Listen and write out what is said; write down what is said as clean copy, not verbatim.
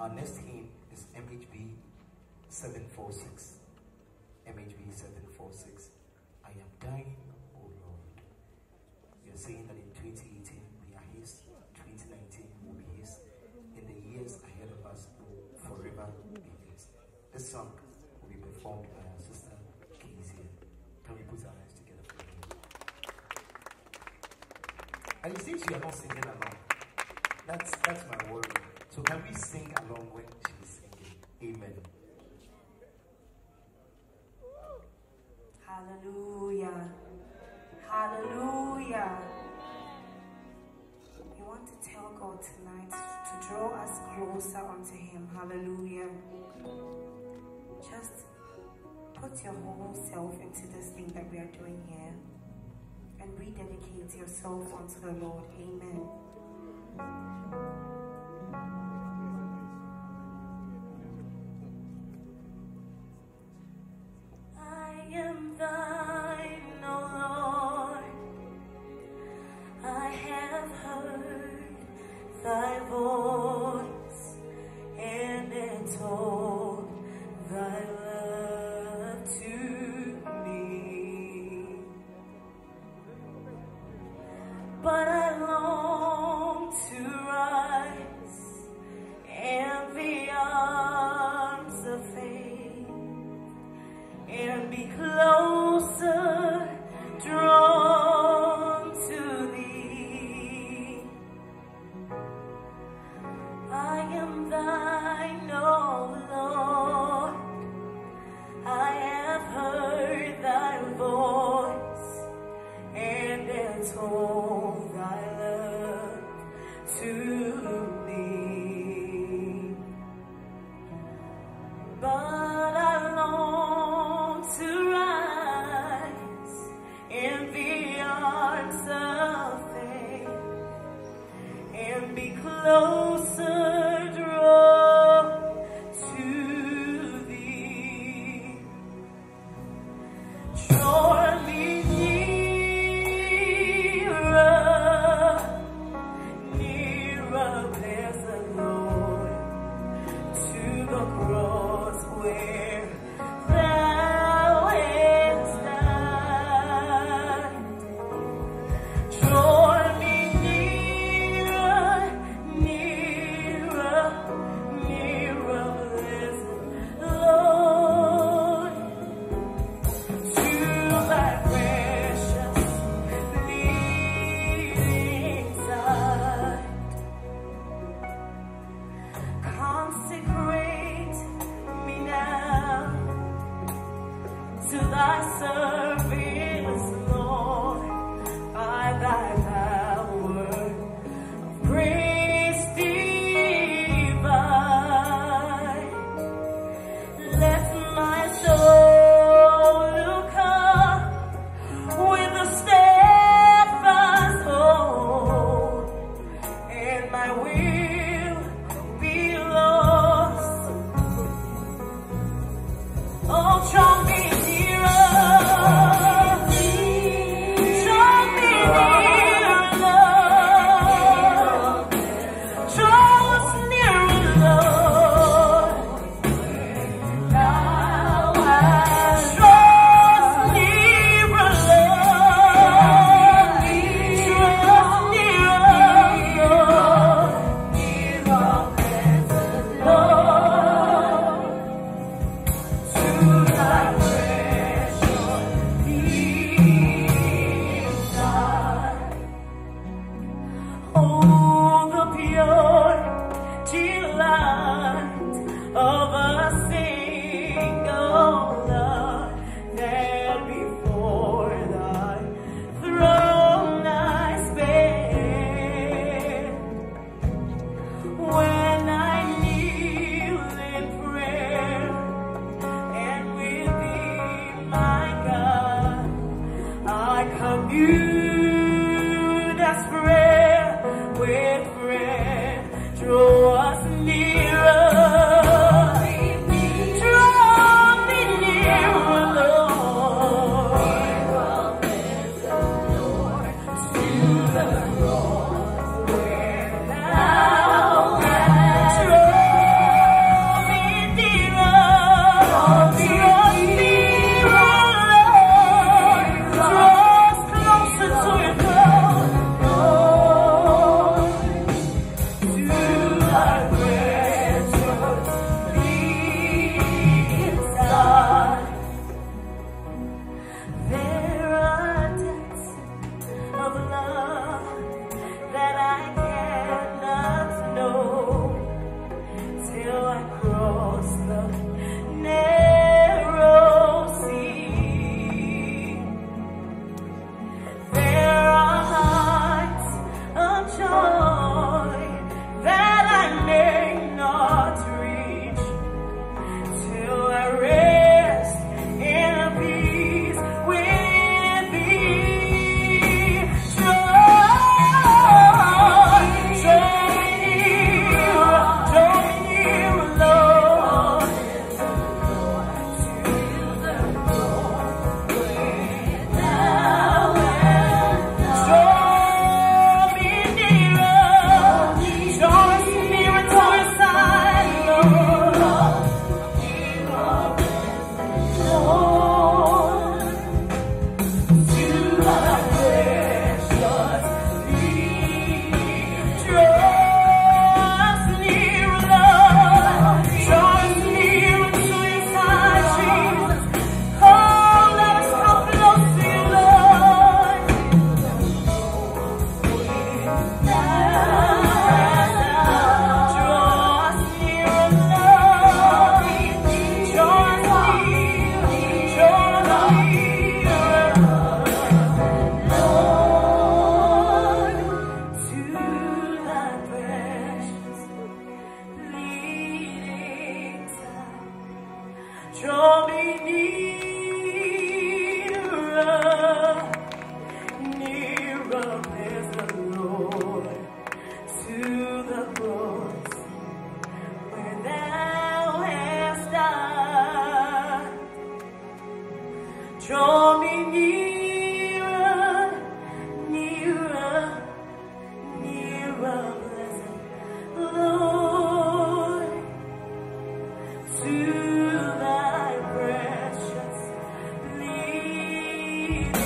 next hymn is MHB 746. MHB 746. I am dying, oh Lord. You're saying that in 2018 we are His, 2019 will be His, in the years ahead of us will forever be His. This song will be performed by our Sister Kezia. Can we put our hands together for him? And it seems you are not singing along. That's my worry. So can we sing along when she's singing? Amen. Hallelujah. Hallelujah. We want to tell God tonight to draw us closer unto Him. Hallelujah. Just put your whole self into this thing that we are doing here and rededicate yourself unto the Lord. Amen. I am thine, O Lord. I have heard thy voice, and it told thy love to me. But I long to rise in the arms of faith and be closer drawn to thee. I am thine, O Lord. I have heard thy voice, and it told thy love to me. But I long to rise in the arms of faith and be closer drawn to thee. Draw me nearer, nearer, blessed Lord, to the cross where thou hast died. Draw me nearer, nearer, nearer, blessed Lord, to thy precious bleeding side. Consecrate me now to thy service, Lord, by thy power of grace divine. Let my soul look up with a steadfast hope, and my will be lost. Oh, draw me nearer, draw me nearer, Lord. Draw us nearer, Lord. Thou hast drawn us nearer, Lord. Draw us nearer, Lord. Nearer, blessed Lord, to thy precious bleeding side. Oh, the pure delight of a single love that before thy throne I spend. When I kneel in prayer and with thee, my God, I commune as friend with friend. Draw us nearer, draw me nearer, Lord, to the cross where thou hast drawn need